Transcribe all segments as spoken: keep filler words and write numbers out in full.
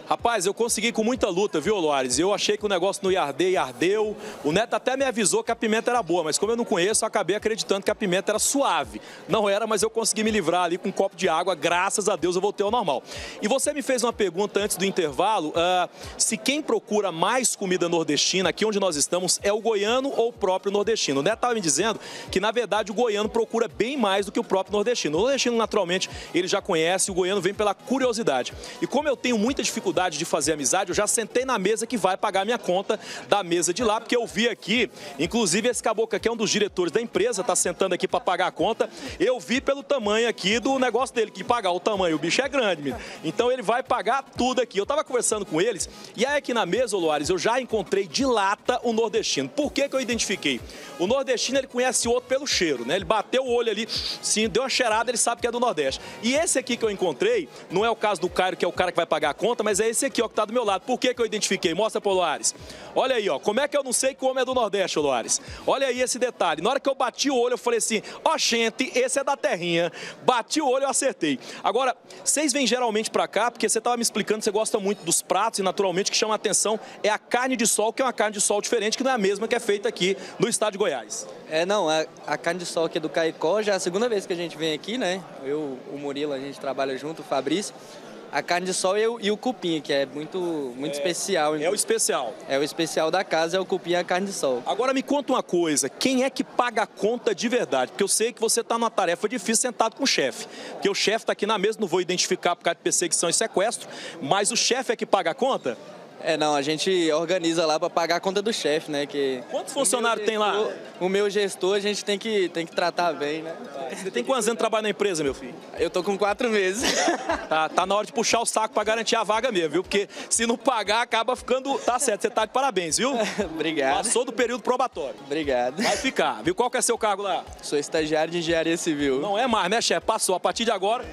Rapaz, eu consegui com muita luta, viu, Loares? Eu achei que o negócio não ia arder e ardeu. O Neto até me avisou que a pimenta era boa, mas como eu não conheço, eu acabei acreditando que a pimenta era suave. Não era, mas eu consegui me livrar ali com um copo de água. Graças a Deus eu voltei ao normal. E você me fez uma pergunta antes do intervalo, uh, se quem procura mais comida nordestina, aqui onde nós estamos, é o goiano ou o próprio nordestino. O Neto estava me dizendo que, na verdade, o goiano procura bem mais do que o próprio nordestino. O nordestino, naturalmente, ele já conhece, o goiano vem pela curiosidade. E como eu tenho muita dificuldade de fazer amizade, eu já sentei na mesa que vai pagar minha conta da mesa de lá, porque eu vi aqui, inclusive esse caboclo aqui é um dos diretores da empresa, tá sentando aqui para pagar a conta. Eu vi pelo tamanho aqui do negócio dele, que pagar o tamanho, o bicho é grande, menino. Então ele vai pagar tudo aqui. Eu tava conversando com eles, e aí aqui na mesa, Loares, eu já encontrei de lata o nordestino. Por que que eu identifiquei? O nordestino, ele conhece o outro pelo cheiro, né? Ele bateu o olho ali, sim, deu uma cheirada, ele sabe que é do Nordeste. E esse aqui que eu encontrei, não é o caso do Cairo, que é o cara que vai pagar a conta, mas é esse aqui, ó, que tá do meu lado. Por que que eu identifiquei? Mostra pro Loares. Olha aí, ó, como é que eu não sei que o homem é do Nordeste, Loares? Olha aí esse detalhe. Na hora que eu bati o olho, eu falei assim, ó, gente, esse é da terrinha. Bati o olho, eu acertei. Agora, vocês vêm geralmente pra cá, porque você tava me explicando que você gosta muito dos pratos e, naturalmente, o que chama a atenção é a carne de sol, que é uma carne de sol diferente, que não é a mesma que é feita aqui no estado de Goiás. É, não, a, a carne de sol aqui é do Caicó, já é a segunda vez que a gente vem aqui, né? Eu, o Murilo, a gente trabalha junto, o Fabrício. A carne de sol e o, e o cupim, que é muito, muito é, especial. É o especial. É o especial da casa, é o cupim e a carne de sol. Agora me conta uma coisa, quem é que paga a conta de verdade? Porque eu sei que você está numa tarefa difícil sentado com o chefe. Porque o chefe está aqui na mesa, não vou identificar por causa de perseguição e sequestro, mas o chefe é que paga a conta? É, não, a gente organiza lá para pagar a conta do chefe, né? Que quantos funcionários gestor, tem lá? O meu gestor a gente tem que, tem que tratar bem, né? Você tem quantos anos de trabalho na empresa, meu filho? Eu tô com quatro meses. Tá, tá na hora de puxar o saco para garantir a vaga mesmo, viu? Porque se não pagar, acaba ficando... Tá certo, você tá de parabéns, viu? Obrigado. Passou do período probatório. Obrigado. Vai ficar, viu? Qual que é seu cargo lá? Sou estagiário de engenharia civil. Não é mais, né, chefe? Passou. A partir de agora...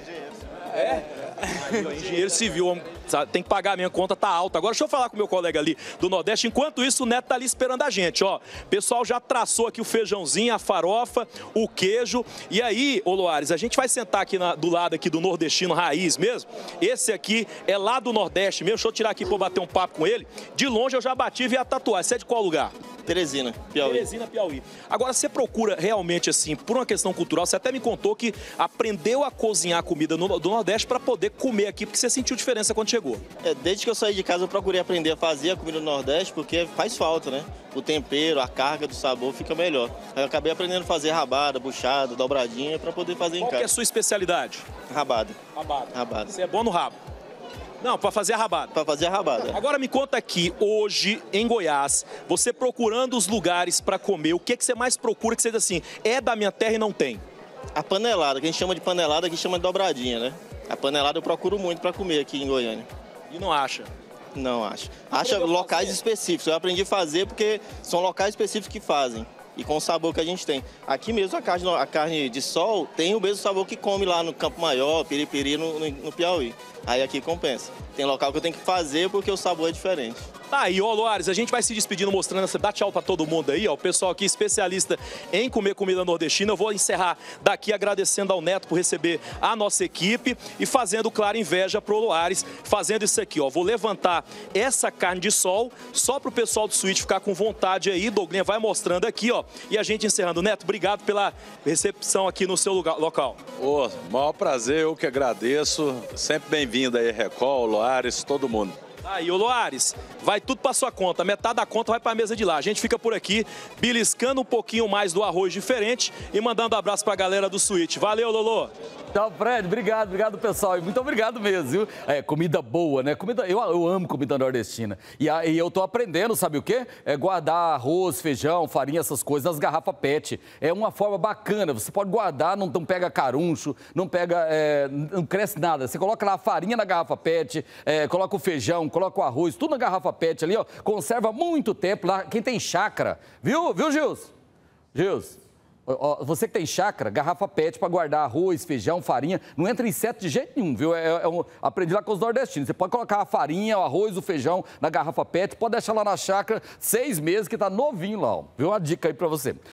É? Aí, ó, engenheiro civil, tem que pagar a minha conta, tá alta. Agora deixa eu falar com o meu colega ali do Nordeste. Enquanto isso, o Neto tá ali esperando a gente, ó. O pessoal já traçou aqui o feijãozinho, a farofa, o queijo. E aí, ô Loares, a gente vai sentar aqui na, do lado aqui do nordestino raiz mesmo. Esse aqui é lá do Nordeste mesmo. Deixa eu tirar aqui pra eu bater um papo com ele. De longe eu já bati e vi a tatuagem. Você é de qual lugar? Teresina, Piauí. Teresina, Piauí. Agora, você procura realmente, assim, por uma questão cultural, você até me contou que aprendeu a cozinhar comida no, do Nordeste para poder comer aqui, porque você sentiu diferença quando chegou. É, desde que eu saí de casa, eu procurei aprender a fazer a comida do Nordeste, porque faz falta, né? O tempero, a carga do sabor fica melhor. Aí eu acabei aprendendo a fazer rabada, buchada, dobradinha, para poder fazer Qual em casa. Qual que é a sua especialidade? Rabada. Rabada. Rabada. Você é bom no rabo? Não, para fazer a rabada. Para fazer a rabada. Agora me conta aqui, hoje, em Goiás, você procurando os lugares para comer, o que, que você mais procura que você diz assim, é da minha terra e não tem? A panelada, que a gente chama de panelada, aqui chama de dobradinha, né? A panelada eu procuro muito para comer aqui em Goiânia. E não acha? Não acho. Acha locais específicos. Eu aprendi a fazer porque são locais específicos que fazem. E com o sabor que a gente tem. Aqui mesmo a carne, a carne de sol tem o mesmo sabor que come lá no Campo Maior, Piripiri, no, no, no Piauí. Aí aqui compensa. Tem local que eu tenho que fazer porque o sabor é diferente. Tá aí, ó, Loares, a gente vai se despedindo mostrando essa... Dá tchau pra todo mundo aí, ó. O pessoal aqui especialista em comer comida nordestina. Eu vou encerrar daqui agradecendo ao Neto por receber a nossa equipe e fazendo, claro, inveja pro Loares, fazendo isso aqui, ó. Vou levantar essa carne de sol só pro pessoal do suíte ficar com vontade aí. Douglinha vai mostrando aqui, ó. E a gente encerrando. Neto, obrigado pela recepção aqui no seu lugar, local. Ô, maior prazer, eu que agradeço. Sempre bem-vindo aí, Record, Loares, todo mundo. Aí, ô Loares, vai tudo pra sua conta, metade da conta vai pra mesa de lá. A gente fica por aqui, beliscando um pouquinho mais do arroz diferente e mandando um abraço pra galera do suíte. Valeu, Lolo! Tchau, Fred. Obrigado, obrigado, pessoal. E muito obrigado mesmo, viu? É, comida boa, né? Comida, eu, eu amo comida nordestina. E aí eu tô aprendendo, sabe o quê? É guardar arroz, feijão, farinha, essas coisas nas garrafas pet. É uma forma bacana. Você pode guardar, não, não pega caruncho, não pega, é, não cresce nada. Você coloca lá a farinha na garrafa pet, é, coloca o feijão, coloca o arroz, tudo na garrafa pet ali, ó. Conserva muito tempo lá. Quem tem chácara, viu? Viu, Gils? Gils? Você que tem chácara, garrafa pet para guardar arroz, feijão, farinha, não entra inseto de jeito nenhum, viu? É, é um, aprendi lá com os nordestinos. Você pode colocar a farinha, o arroz, o feijão na garrafa pet, pode deixar lá na chácara seis meses que tá novinho lá, ó. Viu? Uma dica aí para você.